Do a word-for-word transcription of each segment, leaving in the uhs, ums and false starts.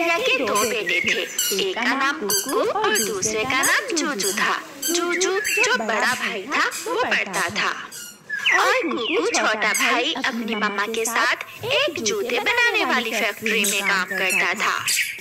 चिड़िया के दो बेटे थे, एक का नाम कुकू और दूसरे का नाम जूजू था। जूजू जो बड़ा भाई था वो पढ़ता था और कुकू छोटा भाई अपनी मम्मा के साथ एक जूते बनाने वाली फैक्ट्री में काम करता था।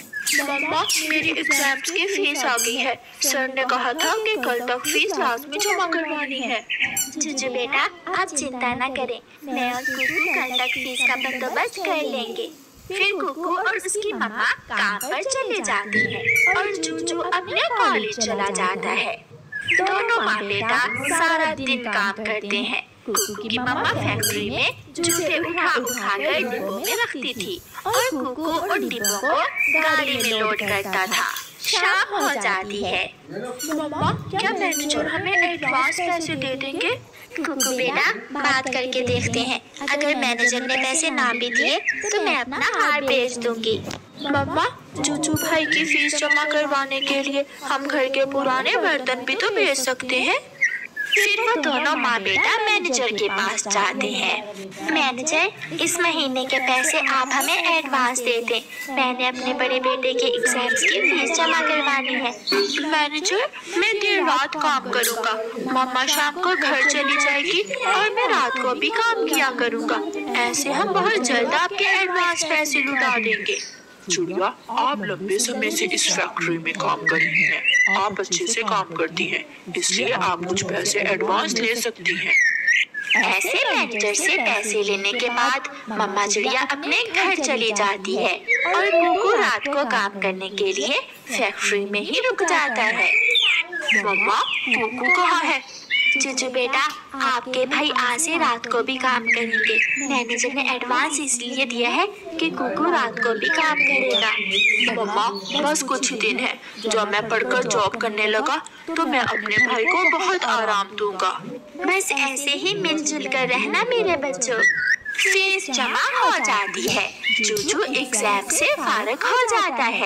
मम्मा, मेरी एग्जाम्स की फीस आ गई है। सर ने कहा था कि कल तक फीस लाजमी जमा करवानी है। जूजू बेटा, आप चिंता न करें, मैं और कुकू कल तक फीस का बंदोबस्त कर लेंगे। फिर कुकू और उसकी मम्मा काम पर चले जाते हैं और जूजू अपने कॉलेज चला जाता है। दोनों माँ बेटा सारा दिन काम करते हैं। कुकू की मम्मा फैक्ट्री में जूते उठा उठा कर डिब्बों में रखती थी और कुकू उन डिब्बों को गाड़ी में लोड करता था। शाम हो जाती है। मम्मा, क्या मैनेजर हमें एडवांस पैसे दे देंगे? कुकू बेटा, बात करके देखते हैं। अगर मैनेजर ने पैसे ना भी दिए तो मैं अपना हार बेच दूंगी। मम्मा, जूजू भाई की फीस जमा करवाने के लिए हम घर के पुराने बर्तन भी तो बेच सकते हैं। फिर वो दोनों माँ बेटा मैनेजर के पास जाते हैं। मैनेजर, इस महीने के पैसे आप हमें एडवांस दे दें। मैंने अपने बड़े बेटे के एग्जाम्स की फीस जमा करवानी है। मैनेजर, मैं देर रात काम करूँगा। मम्मा शाम को घर चली जाएगी और मैं रात को भी काम किया करूँगा। ऐसे हम बहुत जल्द आपके एडवांस पैसे लौटा देंगे। चिड़िया, आप लंबे समय से इस फैक्ट्री में काम कर रही हैं। आप अच्छे से काम करती हैं, इसलिए आप कुछ पैसे एडवांस ले सकती हैं। ऐसे मैनेजर से पैसे लेने के बाद मम्मा चिड़िया अपने घर चली जाती है और कुकू रात को काम करने के लिए फैक्ट्री में ही रुक जाता है। मम्मा, कुकू कहाँ है? जूजू बेटा, आपके भाई आज से रात को भी काम करेंगे। मैनेजर ने एडवांस इसलिए दिया है कि कुकू रात को भी काम करेगा। मम्मा, बस कुछ ही दिन है। जब मैं पढ़कर जॉब करने लगा तो मैं अपने भाई को बहुत आराम दूंगा। बस ऐसे ही मिलजुल कर रहना मेरे बच्चों। फीस जमा हो जाती है। जूजू एग्जाम से फारिग हो जाता है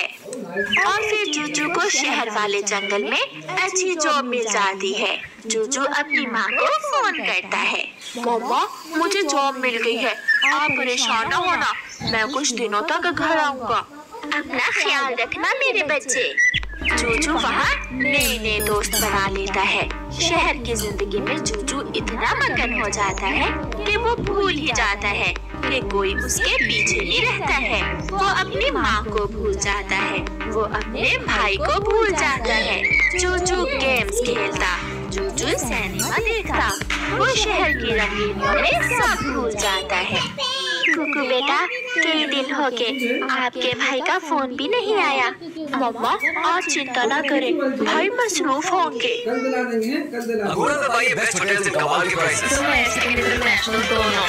और फिर जूजू को शहर वाले जंगल में अच्छी जॉब मिल जाती है। जूजू अपनी माँ को फोन करता है। मम्मा, मुझे जॉब मिल गई है। आप परेशान न होना, मैं कुछ दिनों तक घर आऊँगा। अपना ख्याल रखना मेरे बच्चे। जूजू वहाँ नए नए दोस्त बना लेता है। शहर की जिंदगी में जूजू इतना मगन हो जाता है कि वो भूल ही जाता है कि कोई उसके पीछे नहीं रहता है। वो अपनी माँ को भूल जाता है, वो अपने भाई को भूल जाता है। जूजू गेम्स खेलता, जूजू सिनेमा देखता, वो शहर की रंगीनियों में सब भूल जाता है। कुकू बेटा, कई दिन हो गए आपके भाई का फोन भी नहीं आया। मम्मा, आप चिंता ना करें, भाई मसरूफ होंगे। अगोड़ा दबाइए बेस्ट होटल्स इन कमाल के प्राइसेस। इंटरनेशनल दोनों।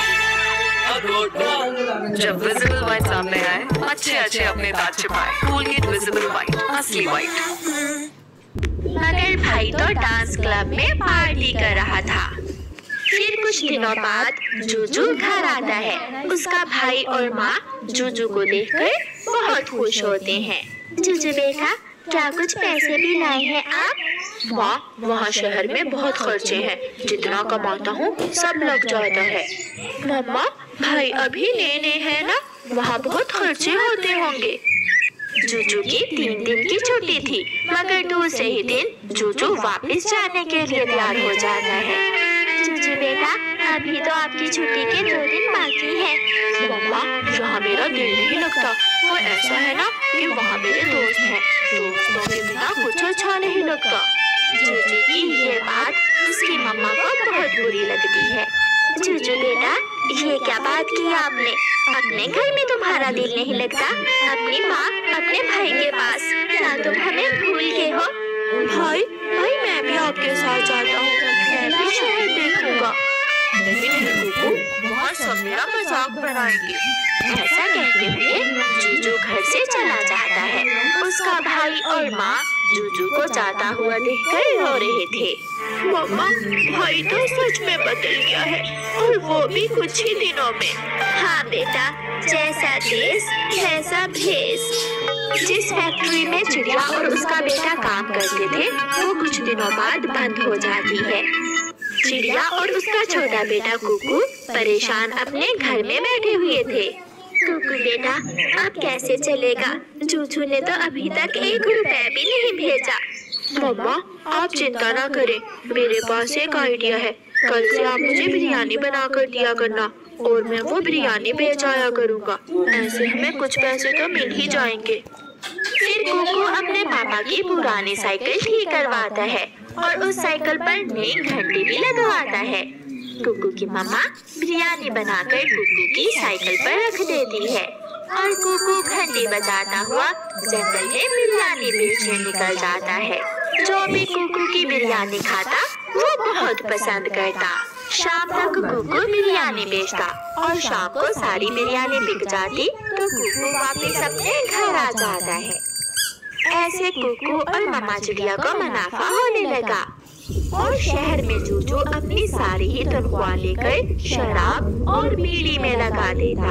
जब विजिबल व्हाइट सामने आए, अच्छे अच्छे अपने दांत छिपाए। कोलगेट विजिबल व्हाइट, असली व्हाइट। मगर भाई तो डांस क्लब में पार्टी कर रहा था। फिर कुछ दिनों बाद जूजू घर आता है। उसका भाई और माँ जूजू को देखकर बहुत खुश होते हैं। जूजू बेटा, क्या कुछ पैसे भी लाए हैं आप? माँ, वहाँ शहर में बहुत खर्चे हैं। जितना कमाता हूँ सब लग जाता है। मम्मा, भाई अभी लेने हैं ना, वहाँ बहुत खर्चे होते होंगे। जूजू की तीन दिन की छुट्टी थी, मगर दूसरे ही दिन जूजू वापस जाने के लिए तैयार हो जाता है। जूजू बेटा, अभी तो आपकी छुट्टी के दो दिन बाकी हैं। मम्मा, यहाँ मेरा दिल नहीं लगता। वो ऐसा है ना कि वहाँ मेरे दोस्त हैं। दोस्तों के बिना कुछ अच्छा नहीं लगता। जूजू की ये बात उसकी मम्मा को बहुत बुरी लगती है। जूजू बेटा, ये क्या बात की आपने? अपने घर में तुम्हारा दिल नहीं लगता? अपनी माँ, अपने भाई के पास, क्या तुम हमें भूल गए हो? भाई, भाई मैं भी आपके साथ जाता हूँ। मैं भी शहर देखूंगा। नहीं नहीं कुकू, वहाँ सब मेरा मजाक बनाएंगे। ऐसा कहते हुए जूजू घर से चला जाता है। उसका भाई और माँ जूजू को जाता हुआ देखकर रो रहे थे। मम्मा, भाई तो सच में बदल गया है और वो भी कुछ ही दिनों में। हाँ बेटा, जैसा देश वैसा भेष। जिस फैक्ट्री में चिड़िया और उसका बेटा काम करते थे वो कुछ दिनों बाद बंद हो जाती है। चिड़िया और उसका छोटा बेटा कुकू परेशान अपने घर में बैठे हुए थे। कुकू बेटा, अब कैसे चलेगा? चूचू ने तो अभी तक एक रुपए भी नहीं भेजा। मम्मा, आप चिंता ना करें, मेरे पास एक आइडिया है। कल से आप मुझे बिरयानी बना कर दिया करना और मैं वो बिरयानी बेच आया करूँगा। ऐसे हमें कुछ पैसे तो मिल ही जाएंगे। फिर कुकू अपने पापा की पुरानी साइकिल ठीक करवाता है और उस साइकिल पर नई घंटी भी लगवाता है। कुकू की मम्मा बिरयानी बनाकर कुकू की साइकिल पर रख देती है और कुकू घंटी बजाता हुआ जंगल में बिरयानी बेचने निकल जाता है। जो भी कुकू की बिरयानी खाता वो बहुत पसंद करता। शाम तक कुकू बिरयानी बेचता और शाम को सारी बिरयानी बिक जाती तो कुकू वापस अपने घर आ जाता है। ऐसे कुकू और मम्मा चिड़िया को मुनाफा होने लगा और शहर में चूचू अपनी सारी ही तनख्वाह लेकर शराब और बीड़ी में लगा देता।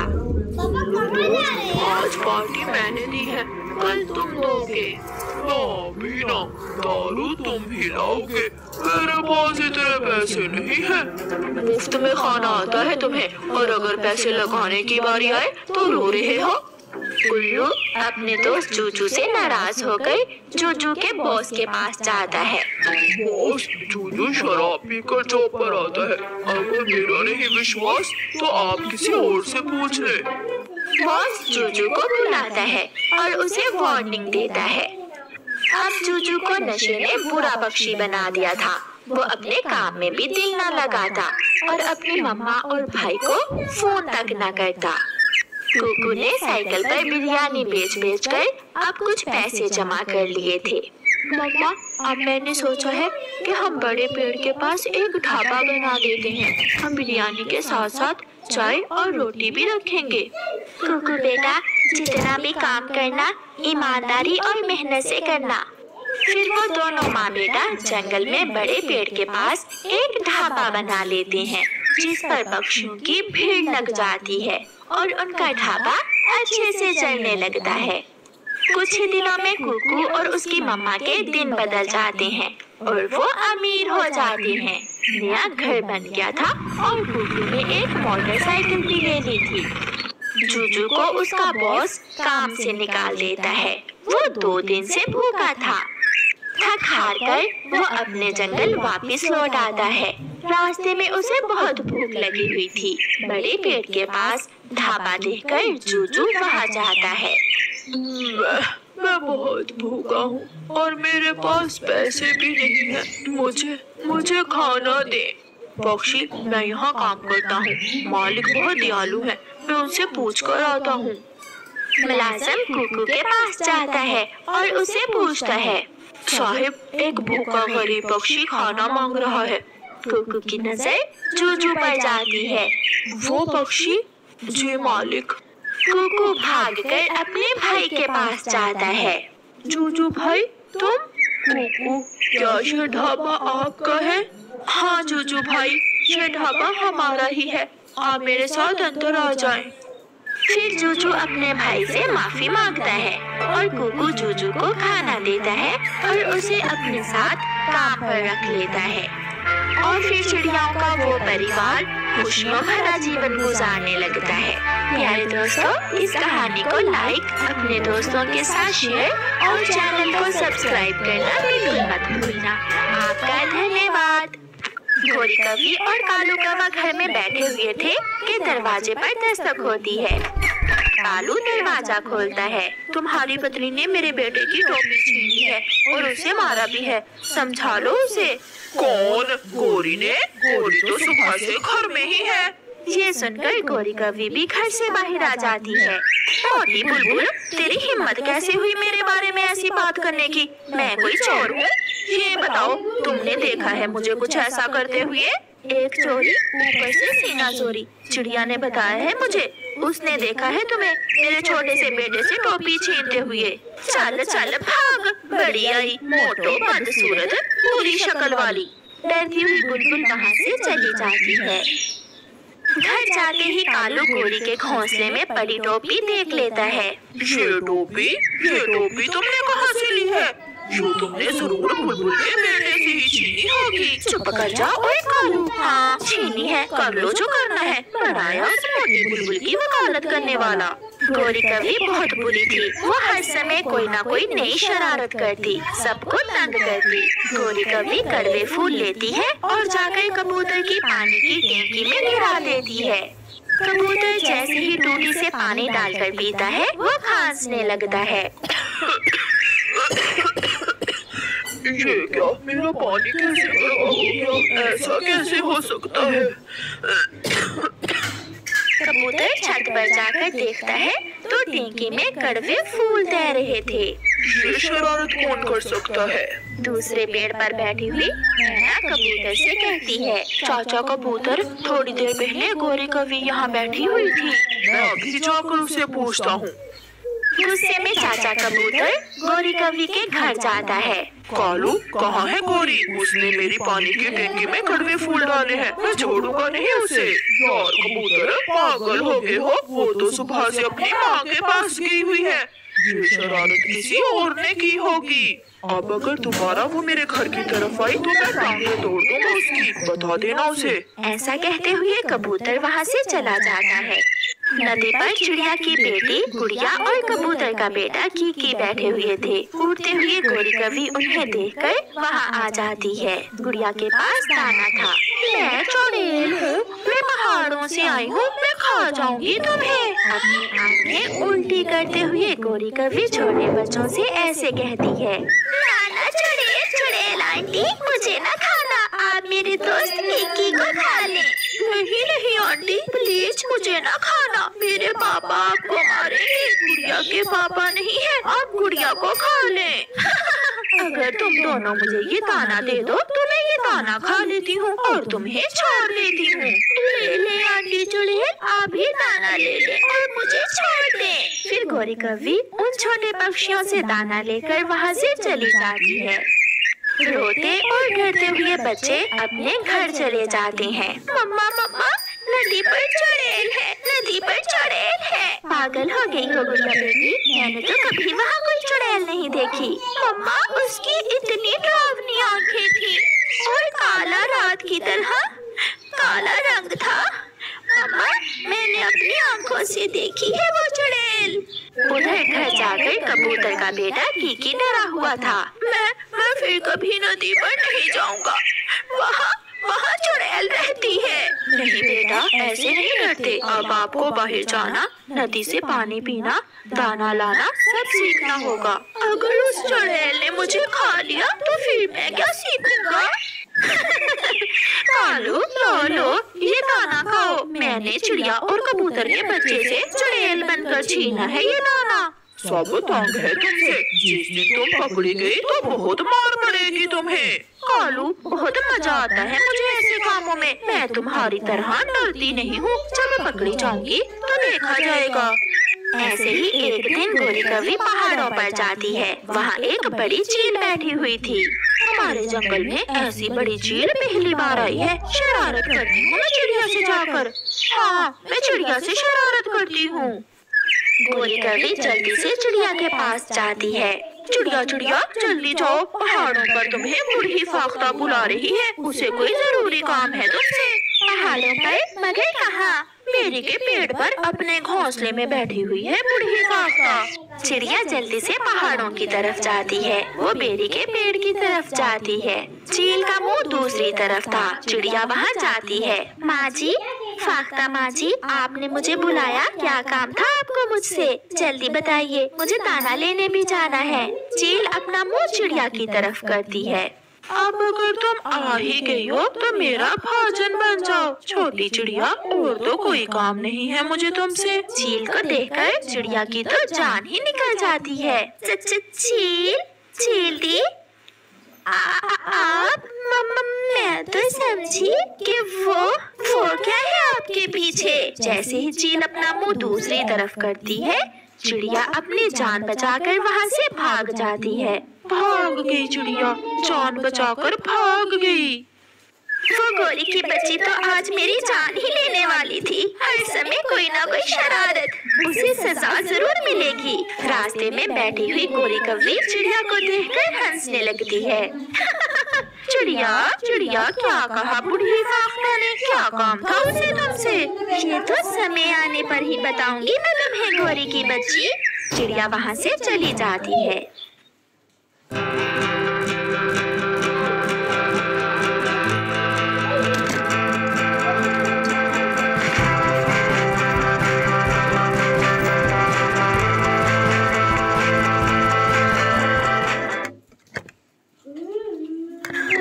आज पार्टी मैंने दी है, कल तुम दोगे। ना बीना, दारू तुम ही लाओगे, मेरे पास इतने पैसे नहीं है। मुफ्त में खाना आता है तुम्हें और अगर पैसे लगाने की बारी आए तो रो रहे हो। उल्लू अपने दोस्त चूचू से नाराज होकर चूचू के बॉस के पास जाता है। बॉस, चूचू शराब पीकर जॉब पर आता है। अगर मेरा नहीं विश्वास तो आप किसी और से पूछ ले। बॉस चूचू को बुलाता है और उसे वार्निंग देता है। अब चूचू को नशे ने बुरा पक्षी बना दिया था। वो अपने काम में भी दिल न लगाता और अपनी मम्मा और भाई को फोन तक न करता। कुकू ने साइकिल पर बिरयानी बेच बेच कर अब कुछ पैसे जमा कर लिए थे। मम्मा, अब मैंने सोचा है कि हम बड़े पेड़ के पास एक ढाबा बना देते हैं। हम बिरयानी के साथ साथ चाय और रोटी भी रखेंगे। कुकू बेटा, जितना भी काम करना ईमानदारी और मेहनत से करना। फिर वो दोनों माँ बेटा जंगल में बड़े पेड़ के पास एक ढाबा बना लेते हैं जिस पर पक्षियों की भीड़ लग जाती है और उनका ढाबा अच्छे से चलने लगता है। कुछ ही दिनों में कुकू और उसकी मम्मा के दिन बदल जाते हैं और वो अमीर हो जाते हैं। नया घर बन गया था और कुकू ने एक मोटरसाइकिल भी ले ली थी। चूचू को उसका बॉस काम से निकाल देता है। वो दो दिन से भूखा था। थक हार कर वो अपने जंगल वापस लौट आता है। रास्ते में उसे बहुत भूख लगी हुई थी। बड़े पेड़ के पास ढाबा देखकर चूचू वहाँ जाता है। मैं, मैं बहुत भूखा हूँ और मेरे पास पैसे भी नहीं है। मुझे मुझे खाना दे। पक्षी, मैं यहाँ काम करता हूँ। मालिक बहुत दयालु है, मैं उनसे पूछ कर आता हूँ। मुलाजिम कुकू के पास जाता है और उसे पूछता है, साहिब, एक भूखा गरीब पक्षी खाना मांग रहा है। कुकू की नजर चूचू पर जाती है। वो पक्षी? जी मालिक। कुकू भागकर अपने भाई के पास जाता है। चूचू भाई, तुम? कुकू, क्या ये ढाबा आपका है? हाँ चूचू भाई, ये ढाबा हमारा ही है। आप मेरे साथ अंदर आ जाएं। फिर चूचू अपने भाई से माफी मांगता है और कुकू चूचू को खाना देता है और उसे अपने साथ काम पर रख लेता है। और फिर चिड़ियाओं का वो परिवार खुशियों भरा जीवन गुजारने लगता है। प्यारे दोस्तों, इस कहानी को लाइक, अपने दोस्तों के साथ शेयर और चैनल को सब्सक्राइब करना बिल्कुल मत भूलना। आपका धन्यवाद। गोरी कवि और कालू कौवा घर में बैठे हुए थे कि दरवाजे पर दस्तक होती है। कालू दरवाजा खोलता है। तुम्हारी पत्नी ने मेरे बेटे की टोपी छीन ली है और उसे मारा भी है। समझा लो उसे। कौन? गोरी ने? गोरी तो सुबह से घर में ही है। ये सुनकर गोरी कवि भी घर से बाहर आ जाती है। छोटी बुलबुल, तेरी हिम्मत कैसे हुई मेरे बारे में ऐसी बात करने की? मैं कोई चोर हूँ? ये बताओ, तुमने देखा है मुझे कुछ ऐसा करते हुए? एक चोरी, ऊपर से सीना चोरी। चिड़िया ने बताया है मुझे। उसने देखा है तुम्हें मेरे छोटे से बेटे से टोपी छीनते हुए। चल चल भाग। बड़ी आई, मोटो बदसूरत, पूरी शक्ल वाली। डरती हुई बुलबुल वहाँ से चली जाती है। घर जाते ही कालू गोरी के घोंसले में पड़ी टोपी देख लेता है। ये टोपी? ये टोपी तुमने कहाँ से ली है? ये तुमने जरूर बुलबुल के बेटे से ही छीनी होगी। चुप कर जा ओए कालू। हाँ, छीनी है, कर लो जो करना है। बनाया उस मोटी बुलबुल की वकालत करने वाला। गोरी कवि बहुत बुरी थी। वो हर समय कोई ना कोई नई शरारत करती, सबको तंग करती। गोरी कवि कड़वे फूल लेती है और जाकर कबूतर की पानी की टंकी में गिरा देती है। कबूतर जैसे ही टूटी से पानी डालकर पीता है, वो खांसने लगता है। ये क्या, मेरा पानी कैसे कड़वा हो गया? ऐसा कैसे हो सकता है? कबूतर छत पर जाकर देखता है तो टंकी में कड़वे फूल तैर रहे थे। ये शरारत कौन कर सकता है? दूसरे पेड़ पर बैठी हुई मैना कबूतर से कहती है, चाचा कबूतर, थोड़ी देर पहले गोरी कवि यहाँ बैठी हुई थी। मैं अभी जाकर उसे पूछता हूँ। गुस्से में चाचा कबूतर गोरी कवि के घर जाता है। कालू, कहाँ है गोरी? उसने मेरी पानी की टंकी में कड़वे फूल डाले हैं, मैं छोड़ूंगा नहीं उसे। यार कबूतर, पागल हो गए हो? वो तो सुबह से अपनी माँ के पास गई हुई है। ये शरारत किसी और ने की होगी। अब अगर दोबारा वो मेरे घर की तरफ आई तो मैं टांगें तोड़ दूंगा उसकी, बता देना उसे। ऐसा कहते हुए कबूतर वहाँ से चला जाता है। नदी पर चिड़िया की बेटी गुड़िया और कबूतर का बेटा कीकी बैठे हुए थे। उड़ते हुए गोरी कवि उन्हें देखकर वहाँ आ जाती है। गुड़िया के पास दाना था। मैं चुड़ैल हूँ, मैं पहाड़ों से आई हूँ, मैं खा जाऊंगी तुम्हें। अपनी आंखें उल्टी करते हुए गोरी कवि छोटे बच्चों से ऐसे कहती है, नाना चुड़ैल चुड़ैल आंटी, मुझे न खाना, आप मेरे दोस्त कीकी को खा ले। नहीं नहीं आंटी, प्लीज मुझे ना खाना, मेरे पापा आपको मारेंगे। गुड़िया के पापा नहीं है, आप गुड़िया को खा लें। अगर तुम दोनों मुझे ये दाना दे दो तो मैं ये दाना खा लेती हूँ और तुम्हें छोड़ लेती हूँ। ले ले आंटी चुड़ैल, आप भी दाना ले ले और मुझे छोड़ दे। फिर गोरी कवि उन छोटे पक्षियों से दाना लेकर वहाँ से चली जाती है। रोते और डरते हुए बच्चे अपने घर चले जाते हैं। मम्मा मम्मा, नदी पर चुड़ैल है, नदी पर चुड़ैल है। पागल हो गई हो गुड़िया बेटी, मैंने तो कभी वहाँ कोई चुड़ैल नहीं देखी। मम्मा, उसकी इतनी डरावनी आंखें थी और काला रात की तरह काला रंग था। मम्मा, मैंने अपनी आंखों से देखी है वो चुड़ैल। उधर घर जाकर कबूतर का बेटा कीकी डरा हुआ था। मैं मैं फिर कभी नदी पर नहीं जाऊंगा, वहाँ वहाँ चुड़ैल रहती है। नहीं बेटा, ऐसे नहीं करते। अब आपको बाहर जाना, नदी से पानी पीना, दाना लाना सब सीखना होगा। अगर उस चुड़ैल ने मुझे खा लिया तो फिर मैं क्या सीखूंगा? कालू, लो लो, ये दाना खाओ। मैंने चिड़िया और कबूतर के बच्चे से चुड़ैल बनकर छीना है ये दाना। सब तंग है तुमसे, जिस दिन तुम पकड़ी गई तो बहुत मार पड़ेगी तुम्हें। कालू, बहुत मजा आता है मुझे ऐसे कामों में। मैं तुम्हारी तरह डरती नहीं हूँ। जब पकड़ी जाऊंगी तो देखा जाएगा। ऐसे ही एक दिन गोरी कवि पहाड़ों पर जाती है। वहाँ एक बड़ी चील बैठी हुई थी। हमारे जंगल में ऐसी बड़ी चील पहली बार आई है। शरारत करती हूँ मैं चिड़िया से जाकर। हाँ, मैं चिड़िया से शरारत करती हूँ। गोरी कवि जल्दी से चिड़िया के पास जाती है। चिड़िया चिड़िया, जल्दी जाओ, पहाड़ों पर तुम्हें बूढ़ी फाख्ता बुला रही है, उसे कोई जरूरी काम है तुमसे। पहाड़ों पर? मगर कहाँ? मेरी के पेड़ पर अपने घोंसले में बैठी हुई है बूढ़ी फाख्ता। चिड़िया जल्दी से पहाड़ों की तरफ जाती है। वो बेरी के पेड़ की तरफ जाती है। चील का मुंह दूसरी तरफ था। चिड़िया वहाँ जाती है। माँ जी, फाख्ता माँ जी, आपने मुझे बुलाया, क्या काम था आपको मुझसे? जल्दी बताइए, मुझे दाना लेने भी जाना है। चील अपना मुंह चिड़िया की तरफ करती है। अब अगर तुम आ ही गई हो तो मेरा भाजन बन जाओ छोटी चिड़िया, और तो कोई काम नहीं है मुझे तुमसे। चील को देखकर चिड़िया की तो जान ही निकल जाती है। चील चील दी, आप? मैं तो समझी कि वो वो क्या है आपके पीछे। जैसे ही चील अपना मुंह दूसरी तरफ करती है, चिड़िया अपनी जान बचाकर वहाँ से भाग जाती है। भाग गई चिड़िया, जान बचाकर भाग गई। वो गोरी की बच्ची तो आज मेरी जान ही लेने वाली थी। हर समय कोई ना कोई शरारत, उसे सजा जरूर मिलेगी। रास्ते में बैठी हुई गोरी कवि चिड़िया को देखकर हंसने लगती है। चिड़िया चिड़िया क्या कहा बुढ़ी काकड़ा ने? क्या काम था उसे तुमसे? ये तो समय आने पर ही बताऊंगी मैं तुम्हें गोरी की बच्ची। चिड़िया वहाँ से चली जाती है।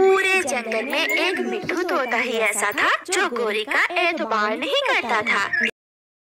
जंगल में एक मिट्ठू तोता ही ऐसा था जो गोरी का एतबार नहीं करता था।